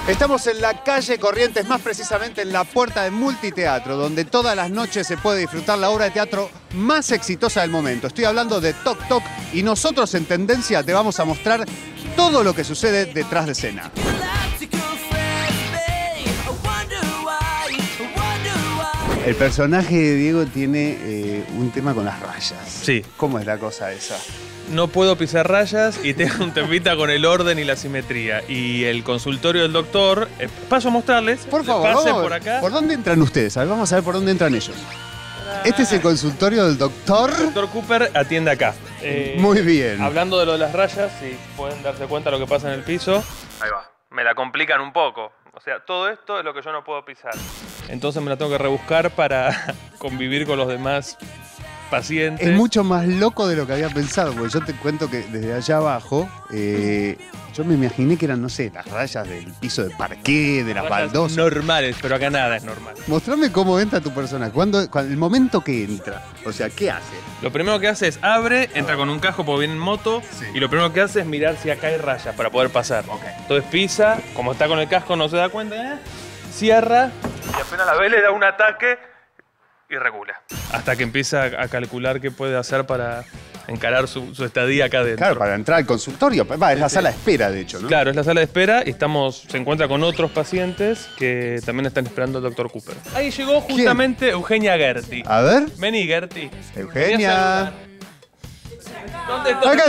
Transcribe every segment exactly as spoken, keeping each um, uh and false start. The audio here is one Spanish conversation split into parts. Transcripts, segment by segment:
Estamos en la calle Corrientes, más precisamente en la puerta de Multiteatro, donde todas las noches se puede disfrutar la obra de teatro más exitosa del momento. Estoy hablando de Toc Toc y nosotros en Tendencia te vamos a mostrar todo lo que sucede detrás de escena. El personaje de Diego tiene eh, un tema con las rayas. Sí. ¿Cómo es la cosa esa? No puedo pisar rayas y tengo un temita con el orden y la simetría. Y el consultorio del doctor, eh, paso a mostrarles. Por favor, pasen vamos, por acá. ¿Por dónde entran ustedes? A ver, vamos a ver por dónde entran ellos. Este es el consultorio del doctor. El doctor Cooper atiende acá. Eh, Muy bien. Hablando de lo de las rayas, si pueden darse cuenta de lo que pasa en el piso. Ahí va. Me la complican un poco. O sea, todo esto es lo que yo no puedo pisar. Entonces me la tengo que rebuscar para convivir con los demás pacientes. Es mucho más loco de lo que había pensado, porque yo te cuento que desde allá abajo, eh, yo me imaginé que eran, no sé, las rayas del piso de parqué, de las Rayas baldosas. normales, pero acá nada es normal. Mostrame cómo entra tu personaje, cuando, cuando, el momento que entra, o sea, ¿qué hace? Lo primero que hace es abre, entra con un casco porque viene en moto, Sí. y lo primero que hace es mirar si acá hay rayas para poder pasar. Ok. Entonces pisa, como está con el casco no se da cuenta, ¿eh? Cierra y apenas la ve le da un ataque y regula. Hasta que empieza a calcular qué puede hacer para encarar su, su estadía acá adentro. Claro, para entrar al consultorio, va, es la Sí. sala de espera, de hecho, ¿no? Claro, es la sala de espera y estamos, se encuentra con otros pacientes que también están esperando al doctor Cooper. Ahí llegó justamente Eugenia Gerti. A ver, Vení, Gerti. Eugenia. ¿Dónde está? Acá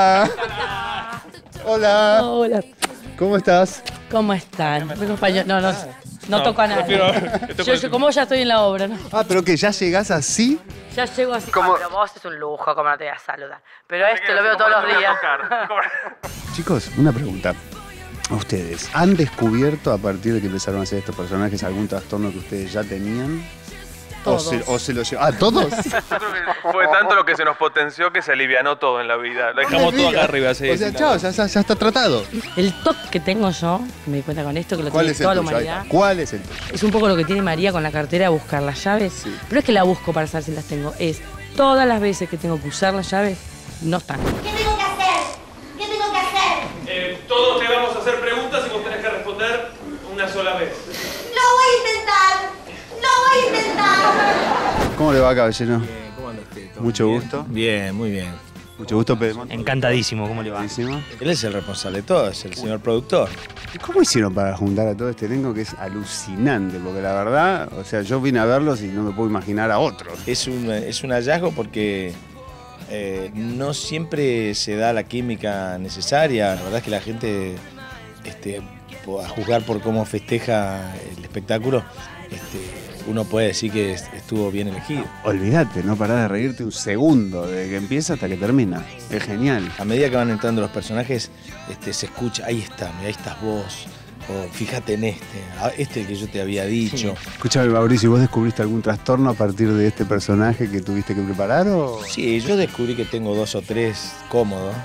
está. Hola. Hola, ¿Cómo estás? ¿cómo están? Mi compañero- No, no, no, toco a nadie. prefiero- estoy Yo, por- yo- como ya estoy en la obra, ¿no? Ah, pero que ya llegás así. Ya llego así. ¿Cómo? Ah, pero vos es un lujo, como no te voy a saludar. Pero Me este quedo lo veo así, todos como los no te voy a días. tocar. Chicos, una pregunta. A ustedes, ¿han descubierto a partir de que empezaron a hacer estos personajes algún trastorno que ustedes ya tenían? Todos. ¿O se, o se lo llevan? ¿Ah, todos? Yo creo que fue tanto lo que se nos potenció que se alivianó todo en la vida. Lo dejamos No me todo digas. acá arriba. Sí, O sea, sí, chao, no. ya, ya- ya está tratado. El toque que tengo yo, me di cuenta con esto, que lo ¿Cuál tiene es el toda la tuyo? Ahí humanidad, está. ¿Cuál es el tuyo? es un poco lo que tiene María con la cartera de buscar las llaves. Sí. Pero es que la busco para saber si las tengo. Es todas las veces que tengo que usar las llaves, no están. ¿Qué tengo que hacer? ¿Qué tengo que hacer? Eh, todos te vamos a hacer preguntas y vos tenés que responder una sola vez. Lo voy a intentar. Lo voy a intentar. ¿Cómo le va, caballero? ¿Cómo anda usted? ¿Todo Mucho bien? gusto. Bien, muy bien. Mucho gusto, Pedro. Encantadísimo, ¿cómo le va? Buenísimo. Él es el responsable de todo, es el señor productor. ¿Y cómo hicieron para juntar a todo este elenco que es alucinante? Porque la verdad, o sea, yo vine a verlos y no me puedo imaginar a otros. Es un, es un hallazgo porque eh, no siempre se da la química necesaria. La verdad es que la gente, este, a juzgar por cómo festeja el espectáculo, este, uno puede decir que est- estuvo bien elegido. Olvídate, no parás de reírte un segundo, desde que empieza hasta que termina. Es genial. A medida que van entrando los personajes, este, se escucha, ahí está, mira, ahí estás vos, o fíjate en este, ah, este que yo te había dicho. Escúchame, Mauricio, ¿vos descubriste algún trastorno a partir de este personaje que tuviste que preparar o...? Sí, yo descubrí que tengo dos o tres cómodos,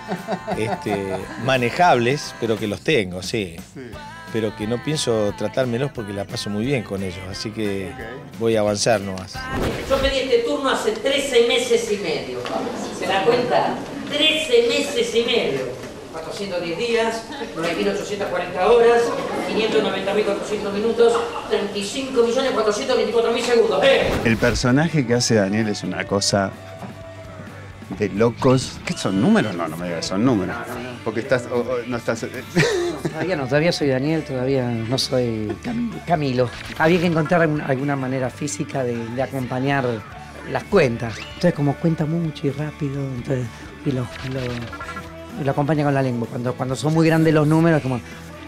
este, manejables, pero que los tengo, sí. Pero que no pienso tratármelos porque la paso muy bien con ellos, así que voy a avanzar nomás. Yo pedí este turno hace trece meses y medio. ¿Se da cuenta? trece meses y medio. cuatrocientos diez días, nueve mil ochocientas cuarenta horas, quinientos noventa mil cuatrocientos minutos, treinta y cinco millones cuatrocientos veinticuatro mil segundos. ¡Eh! El personaje que hace Daniel es una cosa de locos. ¿Qué son números? No, no me digas, son números. Porque estás, o- o no estás... Todavía no, todavía soy Daniel, todavía no soy Cam- Camilo. Había que encontrar alguna, alguna manera física de, de acompañar las cuentas. Entonces, como cuenta mucho y rápido, entonces, y lo, lo, y lo acompaña con la lengua. Cuando, cuando son muy grandes los números, como,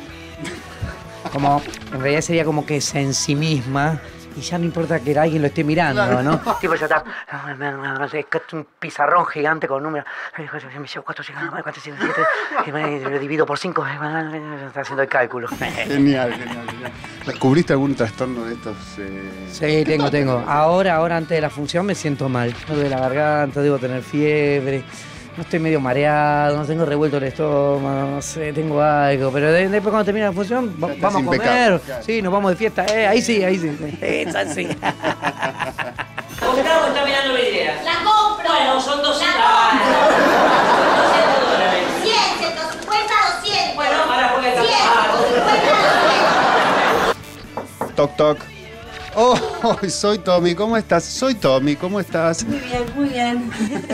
como, en realidad sería como que se ensimisma y ya no importa que alguien lo esté mirando, ¿no? Tipo, ya está, es un pizarrón gigante con números. Me llevo cuatro, cinco, cuatro, cinco, siete, y lo divido por cinco, está haciendo el cálculo. Genial, genial, genial. ¿Descubriste algún trastorno de estos? eh? Sí, tengo, tengo. Ahora, ahora antes de la función me siento mal. Me duele la garganta, debo tener fiebre. No estoy medio mareado, no tengo revuelto el estómago, no sé, tengo algo. Pero de- después cuando termine la función, va- Estás vamos a impecable, comer. claro. Sí, nos vamos de fiesta. Eh, ahí sí, ahí sí. Es así. ¿Comprado o está mirando vidriera? La compro. Bueno, son doscientos. La compro. doscientos dólares. cien, ciento cincuenta, doscientos. Bueno, ahora juega el cien, ciento cincuenta, Toc toc. Oh, soy Tommy, ¿cómo estás? Soy Tommy, ¿cómo estás? Muy bien, muy bien.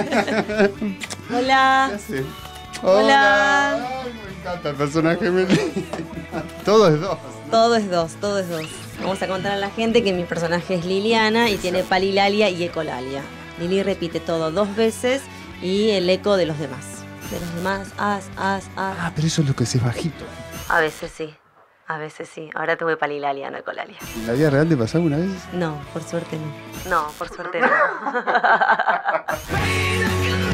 Hola. ¿Qué haces? Hola. Ay, me encanta el personaje. Me... Todo es dos. Todo es dos, todo es dos. Vamos a contar a la gente que mi personaje es Liliana y tiene palilalia y ecolalia. Lili repite todo dos veces y el eco de los demás. De los demás, as, as, as. Ah, pero eso es lo que es bajito. A veces sí, a veces sí. Ahora tuve palilalia, no ecolalia. ¿En la vida real te pasó alguna vez? No, por suerte no. No, por suerte no.